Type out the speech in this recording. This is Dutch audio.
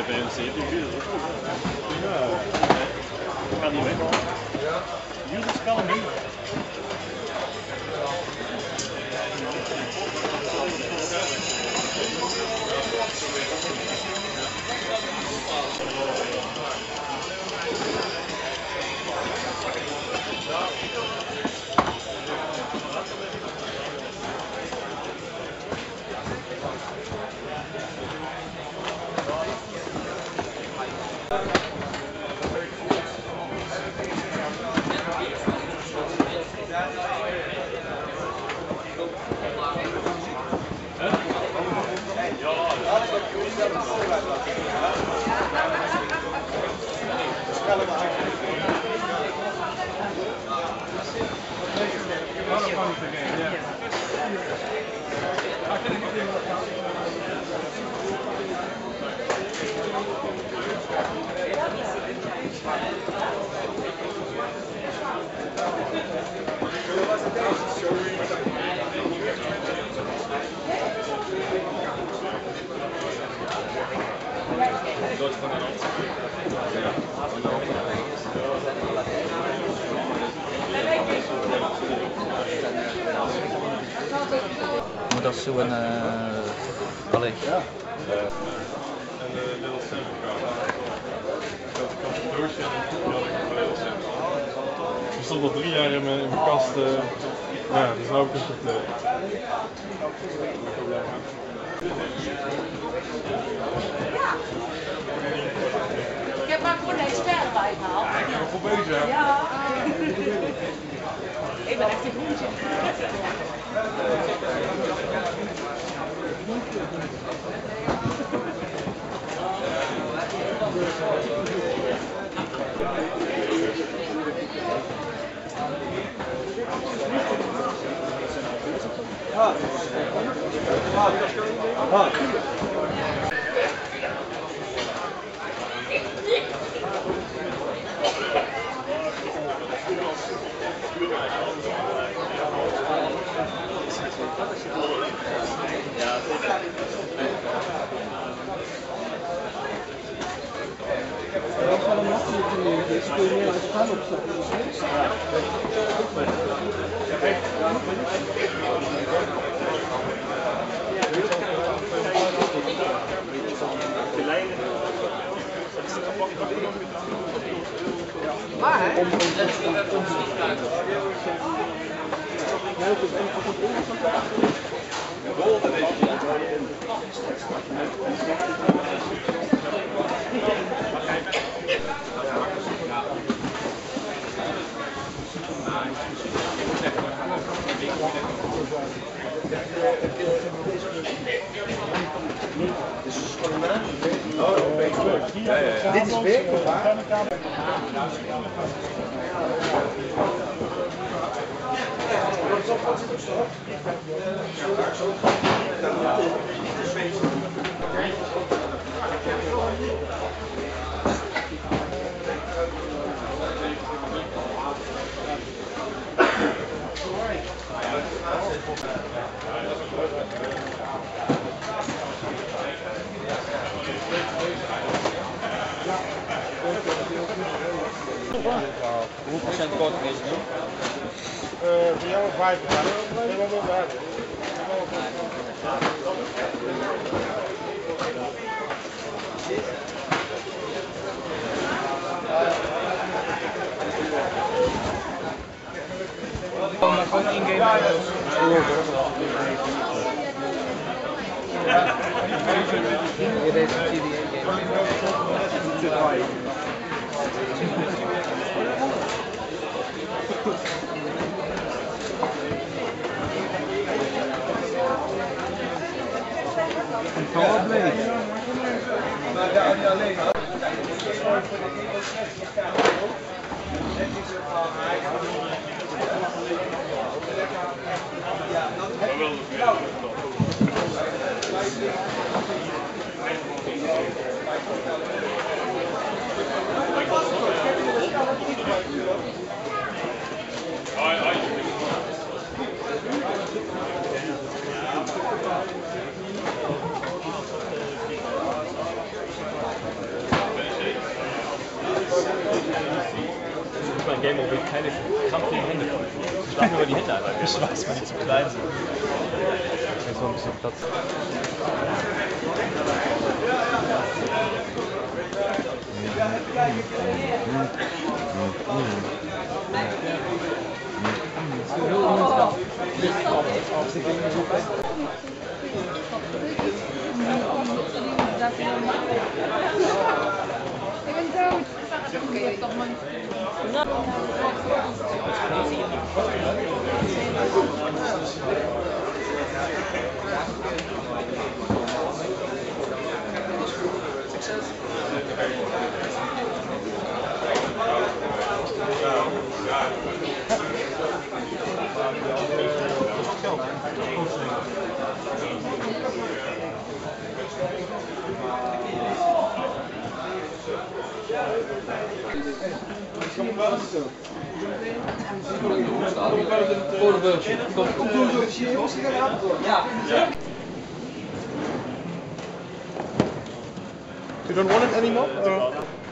75 uur, dat is goed. Ja, ik ga niet weg. Jullie spellen niet. Moet dat zo een allee. Ja. En de little certificate. Dat kan het doosje en een little certificate. Die stond al 3 jaar in mijn kast. Ja, dus nou heb ik het Ik heb maar gewoon deze ster erbij gehaald. Ja, ik ben nog goed bezig. Ja. Ik ben echt een groentje. Dit is werk of waar? Hoeveel procent korting is het nu? Voor jou 5. Gewoon in-game. Je weet het, CDA-game. Een powerblade. Maar daar alleen. ein Game, wo wir keine krampfigen Hände brauchen. Ich darf nur über die Hände einfach. Ich weiß, weil die zu klein sind. Jetzt noch ein bisschen Platz. You don't want it anymore?